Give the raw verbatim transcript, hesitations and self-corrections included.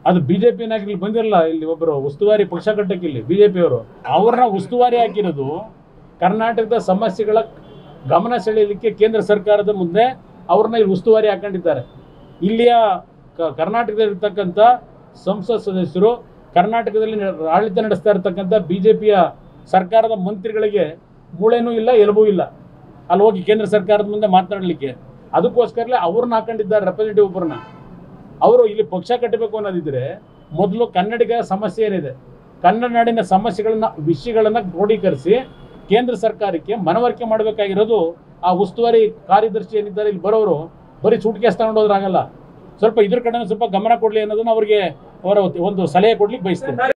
ಅದು ಬಿಜೆಪಿ ನಾಯಕರು ಬಂದಿರಲ್ಲ, ಇಲ್ಲಿ ಒಬ್ಬರು ಉಸ್ತುವಾರಿ ಪಕ್ಷ ಕಟ್ಟಕ್ಕೆ ಇಲ್ಲಿ ಬಿಜೆಪಿಯವರು ಅವ್ರನ್ನ ಉಸ್ತುವಾರಿ ಹಾಕಿರೋದು ಕರ್ನಾಟಕದ ಸಮಸ್ಯೆಗಳ ಗಮನ ಸೆಳೆಯಲಿಕ್ಕೆ ಕೇಂದ್ರ ಸರ್ಕಾರದ ಮುಂದೆ ಅವ್ರನ್ನ ಇಲ್ಲಿ ಉಸ್ತುವಾರಿ ಹಾಕೊಂಡಿದ್ದಾರೆ. ಇಲ್ಲಿಯ ಕರ್ನಾಟಕದಲ್ಲಿರ್ತಕ್ಕಂಥ ಸಂಸತ್ ಸದಸ್ಯರು, ಕರ್ನಾಟಕದಲ್ಲಿ ಆಡಳಿತ ನಡೆಸ್ತಾ ಇರತಕ್ಕಂಥ ಬಿಜೆಪಿಯ ಸರ್ಕಾರದ ಮಂತ್ರಿಗಳಿಗೆ ಮೂಳೆನೂ ಇಲ್ಲ, ಎಲುಬೂ ಇಲ್ಲ ಅಲ್ಲಿ ಹೋಗಿ ಕೇಂದ್ರ ಸರ್ಕಾರದ ಮುಂದೆ ಮಾತನಾಡಲಿಕ್ಕೆ. ಅದಕ್ಕೋಸ್ಕರಲೇ ಅವ್ರನ್ನ ಹಾಕೊಂಡಿದ್ದಾರೆ ರೆಪ್ರೆಸೆಂಟೇಟಿವ್ ಒಬ್ಬರನ್ನ. ಅವರು ಇಲ್ಲಿ ಪಕ್ಷ ಕಟ್ಟಬೇಕು ಅನ್ನೋದಿದ್ರೆ ಮೊದಲು ಕನ್ನಡಿಗ ಸಮಸ್ಯೆ ಏನಿದೆ, ಕನ್ನಡ ನಾಡಿನ ಸಮಸ್ಯೆಗಳನ್ನ ವಿಷಯಗಳನ್ನು ಕ್ರೋಢೀಕರಿಸಿ ಕೇಂದ್ರ ಸರ್ಕಾರಕ್ಕೆ ಮನವರಿಕೆ ಮಾಡಬೇಕಾಗಿರೋದು ಆ ಉಸ್ತುವಾರಿ ಕಾರ್ಯದರ್ಶಿ ಏನಿದ್ದಾರೆ ಇಲ್ಲಿ ಬರೋರು ಬರೀ ಸೂಟ್ಕೇಸ್ ತಗೊಂಡೋದ್ರಾಗಲ್ಲ. ಸ್ವಲ್ಪ ಇದ್ರ ಕಡೆ ಸ್ವಲ್ಪ ಗಮನ ಕೊಡಲಿ ಅನ್ನೋದನ್ನ ಅವರಿಗೆ ಅವರ ಒಂದು ಸಲಹೆ ಕೊಡ್ಲಿಕ್ಕೆ ಬಯಸ್ತೇನೆ.